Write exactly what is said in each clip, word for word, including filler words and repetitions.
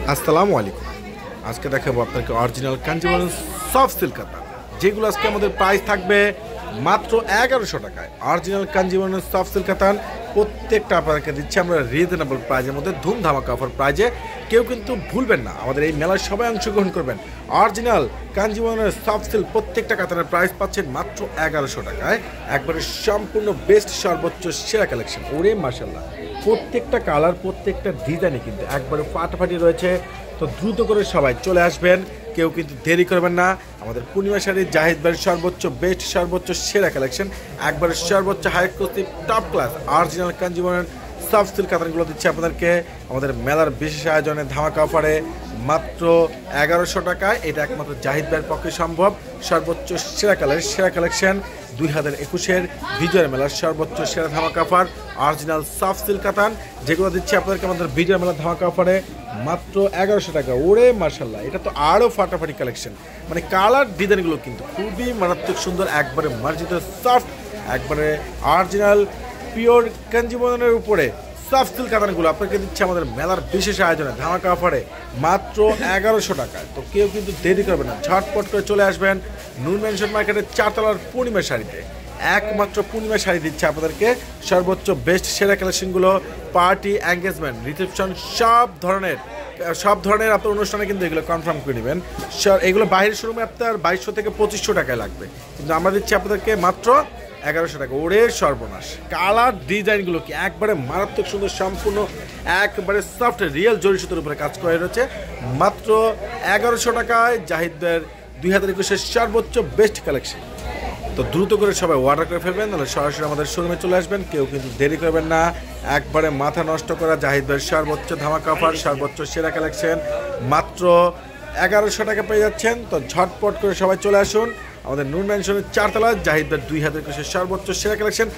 আসসালামু আলাইকুম। আজকে দেখাবো আপনাকে অরিজিনাল কাঞ্জিবরম সফট সিল্ক কাতান, যেগুলো আজকে আমাদের প্রাইস থাকবে মাত্র এগারোশো টাকায়। অরিজিনাল কাঞ্জিবরম সফট সিল্ক কাতান প্রত্যেকটা আপনাদেরকে দিচ্ছি আমরা রিজনেবল প্রাইজের মধ্যে, ধুম ধামাকা অফার প্রাইজে। কেউ কিন্তু ভুলবেন না, আমাদের এই মেলায় সবাই অংশগ্রহণ করবেন। অরিজিনাল কাঞ্জিবরমের সফট সিল্ক প্রত্যেকটা কাতানের প্রাইস পাচ্ছেন মাত্র এগারোশো টাকায়। একবারে সম্পূর্ণ বেস্ট সর্বোচ্চ সেরা কালেকশন। ওরে মাশাল্লাহ, প্রত্যেকটা কালার প্রত্যেকটা ডিজাইনে কিন্তু একবারে ফাটাফাটি রয়েছে। তো দ্রুত করে সবাই চলে আসবেন, কেউ কিন্তু দেরি করবেন না। আমাদের পূর্ণিমা শাড়ি জাহিদ ভাইয়ের সর্বোচ্চ বেস্ট সর্বোচ্চ সেরা কালেকশন, একবারে সর্বোচ্চ high quality top class original কাঞ্জিবরমের সফট সিল্ক কাতানগুলো দিচ্ছে আপনাদেরকে আমাদের মেলার বিশেষ আয়োজনে ধামাকা অফারে মাত্র এগারোশো টাকায়। এটা একমাত্র জাহিদ ভাইয়ের পক্ষে সম্ভব। সর্বোচ্চ সেরা কালার সেরা কালেকশন দুই হাজার একুশের বিজয় মেলার সর্বোচ্চ সেরা ধামাকা অফার অরিজিনাল সফট সিল্ক কাতান, যেগুলো দিচ্ছে আপনাদেরকে আমাদের বিজয় মেলার ধামাকা অফারে মাত্র এগারোশো টাকা। ওরে মাশাল্লাহ, এটা তো আরও ফাটাফাটি কালেকশন। মানে কালার ডিজাইনগুলো কিন্তু খুবই মারাত্মক সুন্দর, একবারে মার্জিত সফট, একবারে অরিজিনাল পিওর কাঞ্জিবরমের উপরে সফট সিল্ক কাতানগুলো আপনাকে দিচ্ছে আমাদের মেলার বিশেষ আয়োজনে ধামাকা অফারে মাত্র এগারোশো টাকায়। তো কেউ কিন্তু দেরি করবে না, ঝটপট করে চলে আসবেন নূর মেনশন মার্কেটের চারতলার পূর্ণিমা শাড়িতে। একমাত্র পূর্ণিমা শাড়ি দিচ্ছে আপনাদেরকে সর্বোচ্চ বেস্ট সেরা কালেকশনগুলো। পার্টি, এঙ্গেজমেন্ট, রিসেপশন সব ধরনের সব ধরনের আপনার অনুষ্ঠানে কিন্তু এগুলো কনফার্ম করে নেবেন। এগুলো বাইরের শোরুমে আপনার বাইশশো থেকে পঁচিশশো টাকায় লাগবে, কিন্তু আমরা দিচ্ছি আপনাদেরকে মাত্র এগারোশো টাকা। ওরে সর্বনাশ, কালার ডিজাইনগুলো কি একবারে মারাত্মক সুন্দর, সম্পূর্ণ একবারে সফট রিয়েল জরি সুতোর উপরে কাজ করে রয়েছে মাত্র এগারোশো টাকায়। জাহিদের দুই হাজার একুশের সর্বোচ্চ বেস্ট কালেকশন। তো দ্রুত করে সবাই অর্ডার করে ফেলবেন, তাহলে সরাসরি আমাদের শোরুমে চলে আসবেন, কেউ কিন্তু দেরি করবেন না। একবারে মাথা নষ্ট করা জাহিদ ভাইয়ের সর্বোচ্চ ধামাকা অফার সর্বোচ্চ সেরা কালেকশন মাত্র এগারোশো টাকা পেয়ে যাচ্ছেন। তো ঝটপট করে সবাই চলে আসুন আমাদের নূর ম্যানশনের চারতলা জাহিদ ভাইয়ের দুই হাজার একুশের সর্বোচ্চ সেরা কালেকশন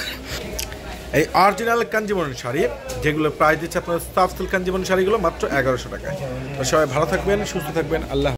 এই অরিজিনাল কাঞ্জিবরম শাড়ি, যেগুলো প্রাইস দিচ্ছে আপনার সফট সিল্ক কাঞ্জিবরম শাড়িগুলো মাত্র এগারোশো টাকায়। তো সবাই ভালো থাকবেন, সুস্থ থাকবেন, আল্লাহ।